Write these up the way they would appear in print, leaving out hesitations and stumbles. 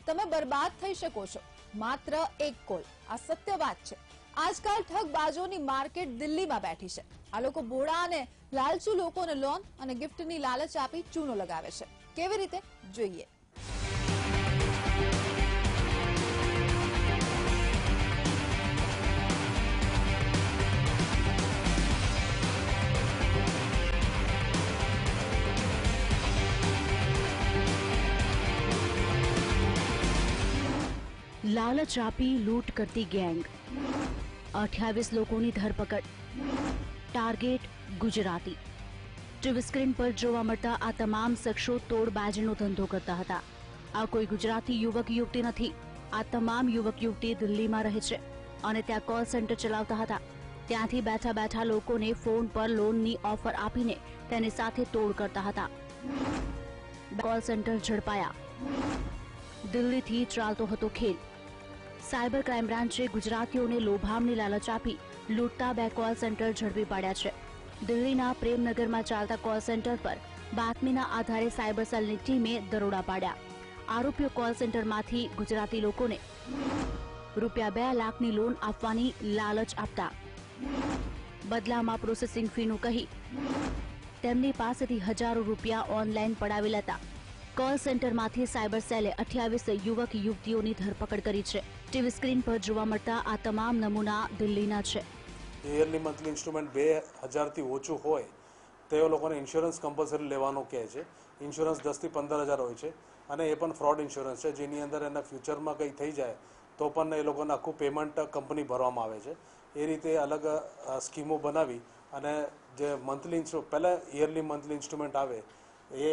તમે બરબાદ થઈ શકો છો માત્ર એક કોલ। આ સત્ય વાત છે। આજકાલ ઠગબાજોની માર્કેટ દિલ્હીમાં બેઠી છે। આ લોકો ભોળા અને લાલચુ લોકોને લોન અને ગિફ્ટની લાલચ આપી ચૂનો લગાવે છે। કેવી રીતે જોઈએ। लालच आपी लूट करती गैंग, 28 लोगों की धरपकड़। टार्गेट गुजराती। टीवी स्क्रीन पर जोवा मळता आ तमाम शख्सो तोड़बाजीनो धंधो करता हता। आ कोई गुजराती युवक युवती नथी। आ तमाम युवक युवती दिल्ली में रहे छे अने त्यां कॉल सेंटर चलावता हता। त्यांथी बैठा बैठा लोकोने फोन पर लोननी ऑफर आपीने तेनी साथे तोड़ करता हता। Call centre झड़पाया। दिल्ली थी चालतो हतो खेल। साइबर क्राइम ब्रांचे गुजरातीओने लोभामनी लालच आपी लूटता बे कॉल सेंटर झड़पी पाड्या छे। दिल्लीना प्रेमनगर में चालता कॉल सेंटर पर बातमीना आधारे साइबर सेलनी टीमे दरोड़ा पाड्या। आरोपीओ कॉल सेंटर मांथी गुजराती लोकोने रूपिया 2 लाखनी लोन आपवानी लालच आपता बदलामां प्रोसेसिंग फीनुं कही तेमनी पासेथी हजारों रूपिया ऑनलाइन पड़ावी लेता कॉल सेंटर मांथी साइबर सेले 28 युवक युवतीओनी धरपकड़ करी छे। टीवी स्क्रीन पर जोवा मळता आ तमाम नमूना दिल्लीना छे। ईयरली मंथली इंस्ट्रूमेंट 2000 थी ओछું હોય તે લોકોને ઇન્સ્યોરન્સ કમ્પલસરી લેવાનો કહે છે। ઇન્સ્યોરન્સ 10 થી 15000 હોય છે અને એ પણ ફ્રોડ ઇન્સ્યોરન્સ છે જેની અંદર એના ફ્યુચરમાં કંઈ થઈ જાય તો પણ એ લોકોને આખું પેમેન્ટ કંપની ભરવામાં આવે છે। એ રીતે અલગ સ્કીમો બનાવી અને જે મંથલી પહેલાં ઈયરલી મંથલી ઇન્સ્ટ્રુમેન્ટ આવે એ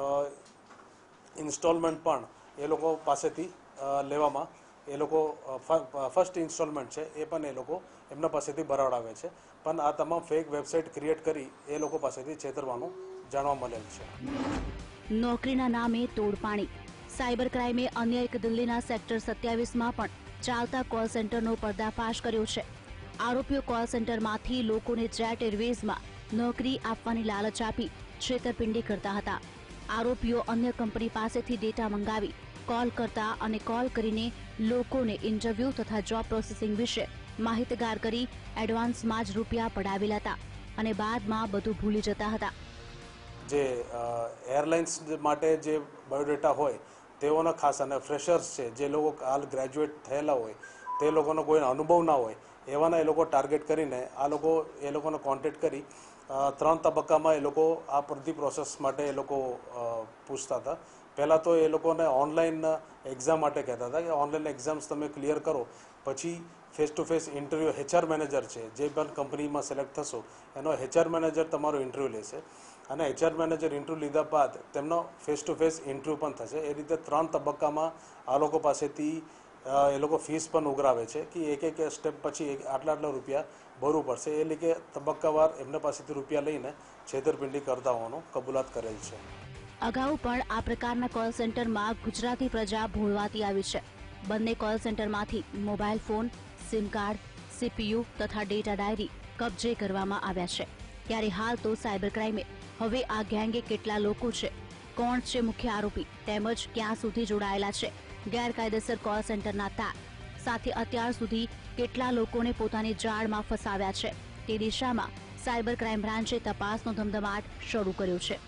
ઇન્સ્ટોલમેન્ટ પણ એ લોકો પાસેથી લેવામાં એ લોકો ફર્સ્ટ ઇન્સ્ટોલમેન્ટ છે એ પણ એ લોકો એમના પાસેથી ભરાવડાવે છે પણ આ તમામ ફેક વેબસાઇટ ક્રિએટ કરી એ લોકો પાસેથી છેતરવાનું જાણવા મળેલ છે। નોકરીના નામે તોડપાણી। સાયબર ક્રાઇમે અન્ય એક દિલ્હીના સેક્ટર 27માં પણ ચાલતા કોલ સેન્ટરનો પર્દાફાશ કર્યો છે। આરોપીઓ કોલ સેન્ટરમાંથી લોકોને જેટ એરવેઝમાં નોકરી આપવાની લાલચ આપી છેતરપિંડી કરતા હતા। આરોપીઓ અન્ય કંપની પાસેથી ડેટા મંગાવી कॉल करता अने कॉल करीने लोकोने इंटरव्यू तथा जॉब प्रोसेसिंग विषे माहितगार करी एडवांस में ज रूपिया पड़ावी लेता अने बादमां बधुं भूली जता हता। जे एरलाइन्स माटे जे बायोडेटा होय तेओना खास अने फ्रेशर्स छे जे लोको हाल ग्रेज्युएट थयेला होय ते लोकोनो कोई अनुभव ना होय एवाना ए लोको टार्गेट करीने आ लोको ए लोकोने कॉन्टेक्ट करी 3 तबक्कामां ए लोको आ बधी प्रोसेस माटे ए लोको पूछता था। पहला तो ये लोगों ने ऑनलाइन एग्जाम माटे कहता था कि ऑनलाइन एग्जाम्स तमे क्लियर करो पछी face to face interview HR manager है जे पण कंपनी में सिलेक्ट थशो एनो एचआर मैनेजर तमारो इंटरव्यू लेशे अने एचआर मैनेजर इंटरव्यू लीधा बाद तेमनो फेस टू फेस इंटरव्यू पण थशे। ए रीते 3 तबक्कामां आ लोको पासेथी ए लोको फीस पण उघरावे छे कि एक एक स्टेप पछी आटला आटला रूपिया भरવું પડશે એ લીધે તબક્કાવાર એમના પાસેથી રૂપિયા લઈને છેતરપિંડી કરતા હોવાનો કબૂલાત કરેલ છે। अगाऊ पण आ प्रकारना कॉल सेंटर में गुजराती प्रजा भोळवाती आवी छे। बंने कॉल सेंटर मांथी mobile phone, sim card, CPU तथा डेटा डायरी कब्जे करवामां आव्या छे। त्यारे हाल तो साइबर क्राइमे हवे आ गैंगे केटला लोको छे, कोण छे मुख्य आरोपी तेमज क्यां सुधी जोडायेला छे गैरकायदेसर कॉल सेंटरना तार साथे अत्यार सुधी केटला लोकोने पोतानी जाळमां फसाव्या छे ते दिशामां साइबर क्राइम ब्रांचे तपासनो धमधमाट शरू कर्यो छे।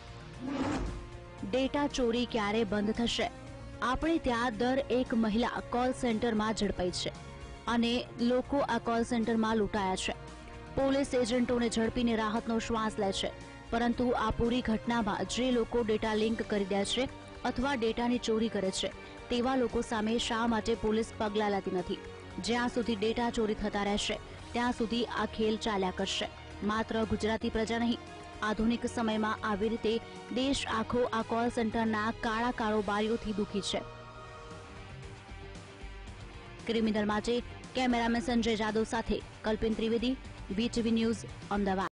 डेटा चोरी क्यारे बंध थशे? आपणे त्यां दर एक महिला कॉल सेंटर में झड़पाई छे अने लोको आ कॉल सेंटर में लूंटाया छे। पोलीस एजंटोने झड़पीने राहतनो श्वास ले छे परंतु आ पूरी घटना में जे लोको डेटा लिंक करी दे छे अथवा डेटानी चोरी करे छे तेवा लोको सामे शा माटे पोलीस पगलां लेती नथी। ज्यां सुधी डेटा चोरी थता रहेशे त्यां सुधी आ खेल चाल्या करशे। मात्र गुजराती प्रजा नहीं आधुनिक समय में आवी रीते देश आखो आ कॉल सेंटरना काळा कारोबारीओथी दुखी छे। क्रिमिनल माटे कैमरामेन संजय जादव साथे कल्पिन त्रिवेदी, वीटीवी न्यूज, अमदावाद।